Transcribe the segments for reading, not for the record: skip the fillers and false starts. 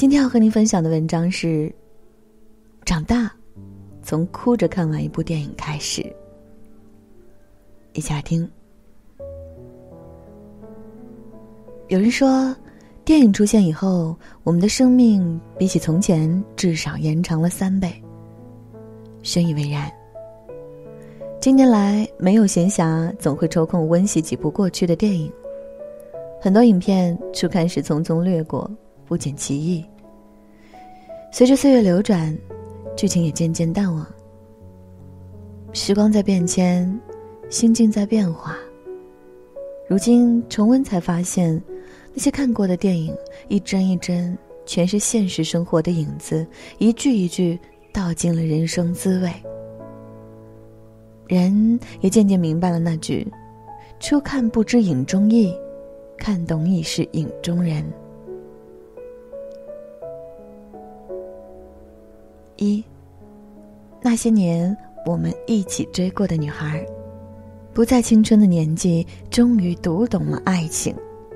今天要和您分享的文章是长大从哭着看完一部电影开始。一起来听。有人说，电影出现以后，我们的生命比起从前至少延长了3倍。深以为然。近年来，没有闲暇，总会抽空温习几部过去的电影。很多影片初看时匆匆掠过，不减其意。随着岁月流转，剧情也渐渐淡忘。时光在变迁，心境在变化。如今重温才发现，那些看过的电影一帧一帧全是现实生活的影子，一句一句道尽了人生滋味。人也渐渐明白了那句初看不知影中意，看懂已是影中人。1，那些年我们一起追过的女孩，不在青春的年纪，终于读懂了爱情。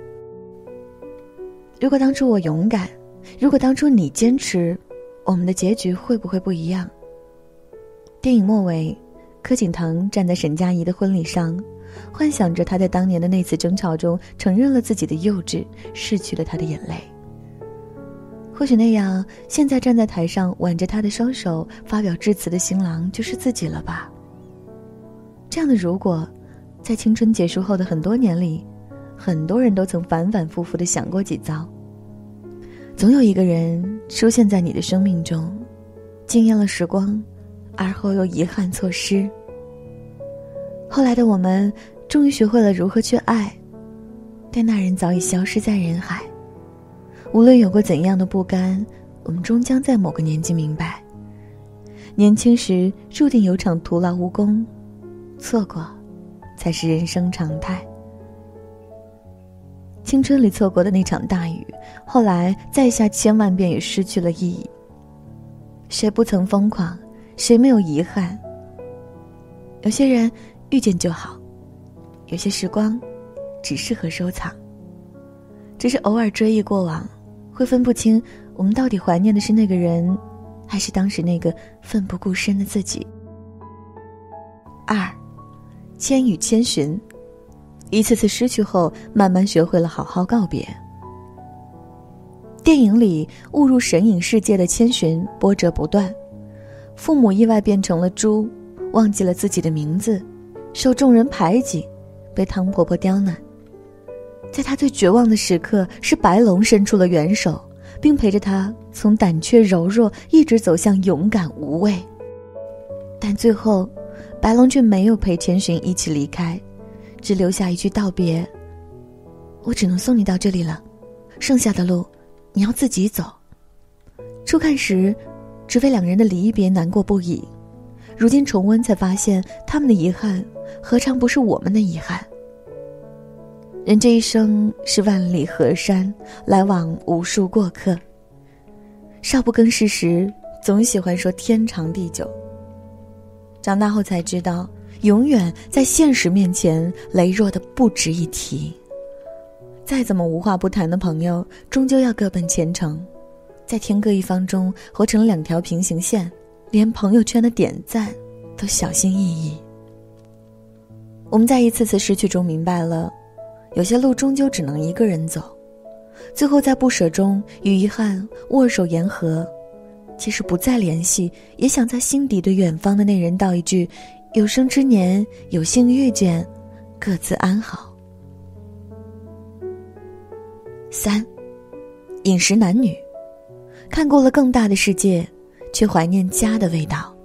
如果当初我勇敢，如果当初你坚持，我们的结局会不会不一样？电影末尾，柯景腾站在沈佳宜的婚礼上，幻想着他在当年的那次争吵中承认了自己的幼稚，拭去了他的眼泪。或许那样，现在站在台上挽着他的双手发表致辞的新郎就是自己了吧。这样的如果，在青春结束后的很多年里，很多人都曾反反复复地想过几遭。总有一个人出现在你的生命中，惊艳了时光，而后又遗憾错失。后来的我们终于学会了如何去爱，但那人早已消失在人海。无论有过怎样的不甘，我们终将在某个年纪明白，年轻时注定有场徒劳无功，错过才是人生常态。青春里错过的那场大雨，后来再下千万遍也失去了意义。谁不曾疯狂，谁没有遗憾？有些人遇见就好，有些时光只适合收藏。只是偶尔追忆过往，会分不清我们到底怀念的是那个人，还是当时那个奋不顾身的自己。2，千与千寻，一次次失去后，慢慢学会了好好告别。电影里误入神隐世界的千寻波折不断，父母意外变成了猪，忘记了自己的名字，受众人排挤，被汤婆婆刁难。在他最绝望的时刻，是白龙伸出了援手，并陪着他从胆怯柔弱一直走向勇敢无畏。但最后，白龙却没有陪千寻一起离开，只留下一句道别：我只能送你到这里了，剩下的路你要自己走。初看时只为两人的离别难过不已，如今重温才发现，他们的遗憾何尝不是我们的遗憾。人这一生是万里河山，来往无数过客。少不更事时，总喜欢说天长地久。长大后才知道，永远在现实面前羸弱的不值一提。再怎么无话不谈的朋友，终究要各奔前程，在天各一方中活成了2条平行线，连朋友圈的点赞都小心翼翼。我们在一次次失去中明白了，有些路终究只能一个人走，最后在不舍中与遗憾握手言和。即使不再联系，也想在心底对远方的那人道一句：有生之年有幸遇见，各自安好。3，饮食男女，看过了更大的世界，却怀念家的味道。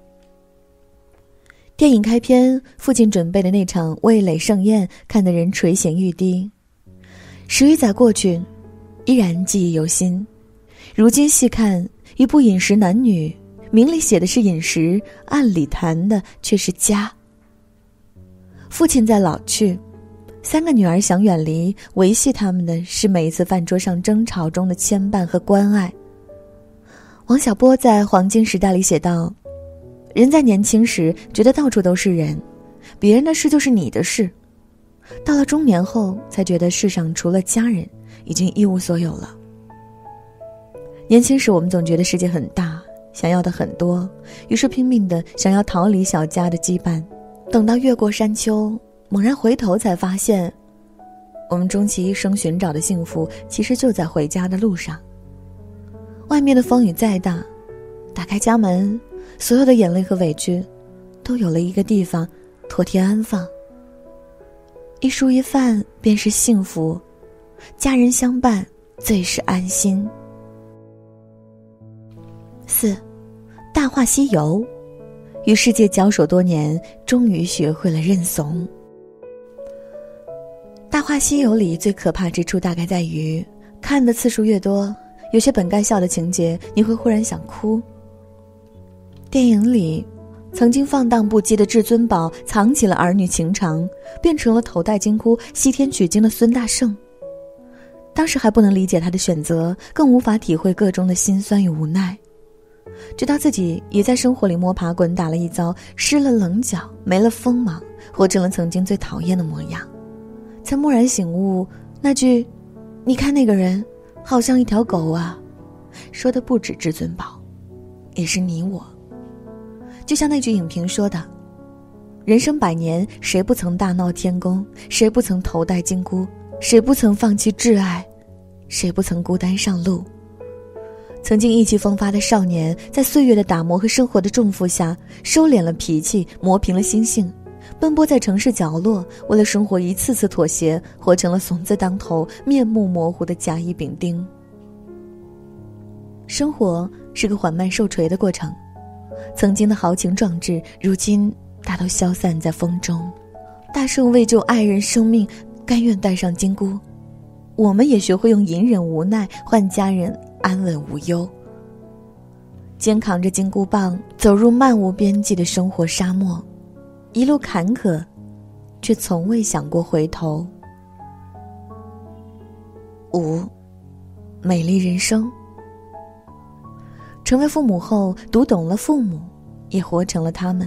电影开篇，父亲准备的那场味蕾盛宴看得人垂涎欲滴。10余载过去，依然记忆犹新。如今细看，一部饮食男女，明里写的是饮食，暗里谈的却是家。父亲在老去，3个女儿想远离，维系他们的是每一次饭桌上争吵中的牵绊和关爱。王小波在《黄金时代》里写道：人在年轻时觉得到处都是人，别人的事就是你的事，到了中年后才觉得世上除了家人已经一无所有了。 年轻时我们总觉得世界很大，想要的很多，于是拼命的想要逃离小家的羁绊。等到越过山丘，猛然回头才发现，我们终其一生寻找的幸福其实就在回家的路上。外面的风雨再大，打开家门，所有的眼泪和委屈都有了一个地方妥帖安放。一蔬一饭便是幸福，家人相伴最是安心。4. 大话西游，与世界交手多年，终于学会了认怂。大话西游里最可怕之处大概在于，看的次数越多，有些本该笑的情节你会忽然想哭。电影里曾经放荡不羁的至尊宝藏起了儿女情长，变成了头戴金箍西天取经的孙大圣。当时还不能理解他的选择，更无法体会个中的辛酸与无奈，直到自己也在生活里摸爬滚打了一遭，失了棱角，没了锋芒，活成了曾经最讨厌的模样，才蓦然醒悟，那句你看那个人好像一条狗啊，说的不止至尊宝，也是你我。就像那句影评说的，人生100年，谁不曾大闹天宫，谁不曾头戴金箍，谁不曾放弃挚爱，谁不曾孤单上路。曾经意气风发的少年，在岁月的打磨和生活的重负下，收敛了脾气，磨平了心性，奔波在城市角落，为了生活一次次妥协，活成了怂字当头，面目模糊的甲乙丙丁。生活是个缓慢受锤的过程，曾经的豪情壮志，如今大都消散在风中。大圣为救爱人生命，甘愿戴上金箍，我们也学会用隐忍无奈换家人安稳无忧，肩扛着金箍棒，走入漫无边际的生活沙漠，一路坎坷，却从未想过回头。5. 美丽人生，成为父母后，读懂了父母，也活成了他们。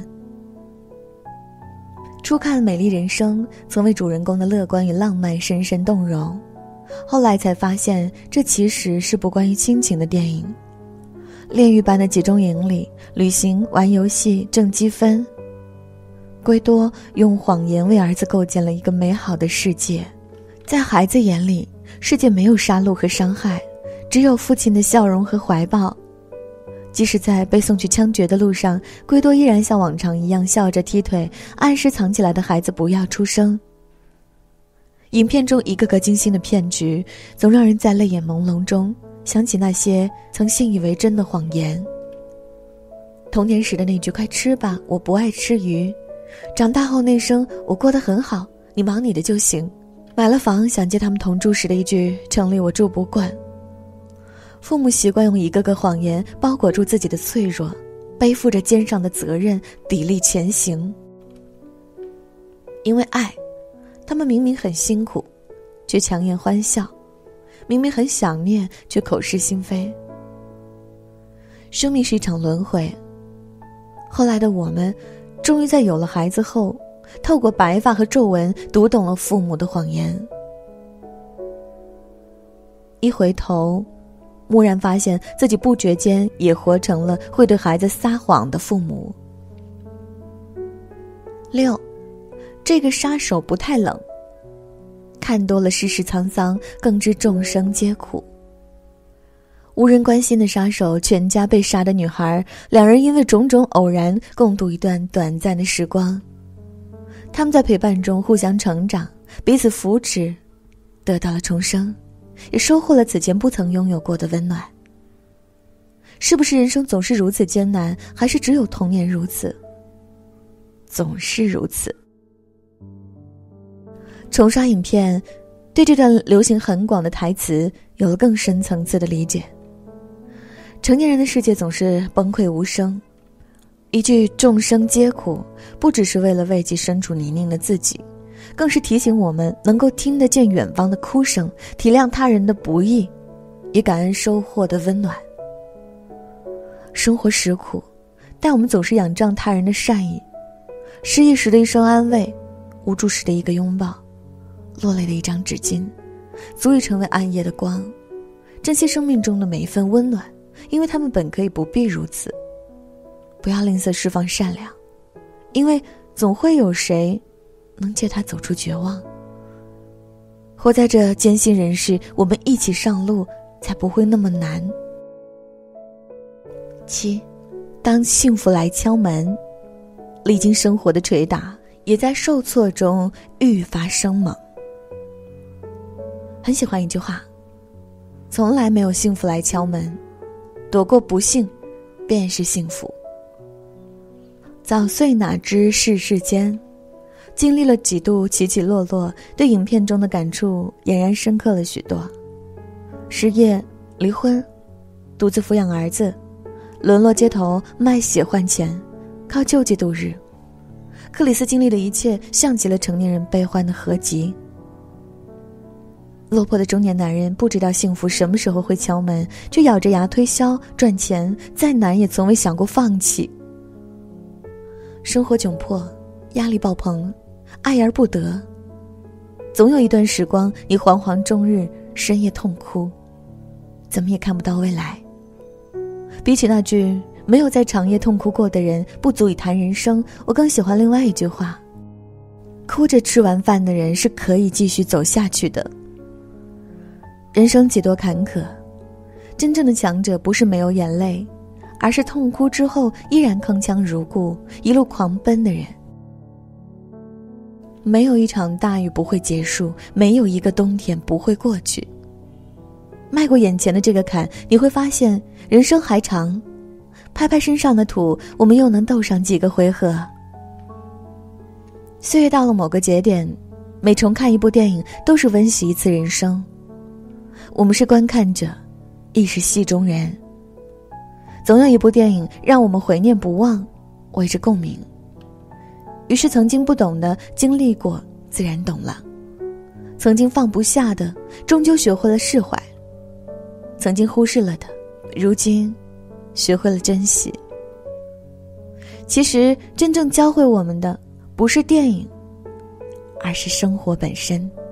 初看《美丽人生》，曾为主人公的乐观与浪漫深深动容，后来才发现，这其实是部关于亲情的电影。炼狱般的集中营里，旅行、玩游戏、挣积分，圭多用谎言为儿子构建了一个美好的世界。在孩子眼里，世界没有杀戮和伤害，只有父亲的笑容和怀抱。即使在被送去枪决的路上，圭多依然像往常一样笑着踢腿，暗示藏起来的孩子不要出声。影片中一个个精心的骗局，总让人在泪眼朦胧中想起那些曾信以为真的谎言。童年时的那句快吃吧，我不爱吃鱼，长大后那声我过得很好，你忙你的就行，买了房想接他们同住时的一句城里我住不惯。父母习惯用一个个谎言包裹住自己的脆弱，背负着肩上的责任，砥砺前行。因为爱，他们明明很辛苦，却强颜欢笑；明明很想念，却口是心非。生命是一场轮回，后来的我们，终于在有了孩子后，透过白发和皱纹，读懂了父母的谎言。一回头，蓦然发现自己不觉间也活成了会对孩子撒谎的父母。6. 这个杀手不太冷，看多了世事沧桑，更知众生皆苦。无人关心的杀手，全家被杀的女孩，两人因为种种偶然共度一段短暂的时光。他们在陪伴中互相成长，彼此扶持，得到了重生，也收获了此前不曾拥有过的温暖。是不是人生总是如此艰难，还是只有童年如此？总是如此。重刷影片，对这段流行很广的台词有了更深层次的理解。成年人的世界总是崩溃无声，一句众生皆苦，不只是为了慰藉身处泥泞的自己，更是提醒我们能够听得见远方的哭声，体谅他人的不易，也感恩收获的温暖。生活实苦，但我们总是仰仗他人的善意，失意时的一声安慰，无助时的一个拥抱，落泪的一张纸巾，足以成为暗夜的光， 珍惜生命中的每一份温暖，因为他们本可以不必如此。不要吝啬释放善良，因为总会有谁能借它走出绝望。活在这艰辛人世，我们一起上路，才不会那么难。7，当幸福来敲门，历经生活的捶打，也在受挫中愈发生猛。很喜欢一句话，从来没有幸福来敲门，躲过不幸便是幸福。早岁哪知世事艰，经历了几度起起落落，对影片中的感触俨然深刻了许多。失业、离婚，独自抚养儿子，沦落街头卖血换钱，靠救济度日。克里斯经历的一切像极了成年人悲欢的合集。落魄的中年男人不知道幸福什么时候会敲门，却咬着牙推销赚钱，再难也从未想过放弃。生活窘迫，压力爆棚，爱而不得，总有一段时光你惶惶终日，深夜痛哭，怎么也看不到未来。比起那句没有在长夜痛哭过的人不足以谈人生，我更喜欢另外一句话，哭着吃完饭的人是可以继续走下去的。人生几多坎坷，真正的强者不是没有眼泪，而是痛哭之后依然铿锵如故，一路狂奔的人。没有一场大雨不会结束，没有一个冬天不会过去。迈过眼前的这个坎，你会发现人生还长，拍拍身上的土，我们又能斗上几个回合。岁月到了某个节点，每重看一部电影都是温习一次人生。我们是观看者，亦是戏中人。总有一部电影让我们怀念不忘，为之共鸣。于是曾经不懂的经历过，自然懂了；曾经放不下的，终究学会了释怀；曾经忽视了的，如今学会了珍惜。其实真正教会我们的不是电影，而是生活本身。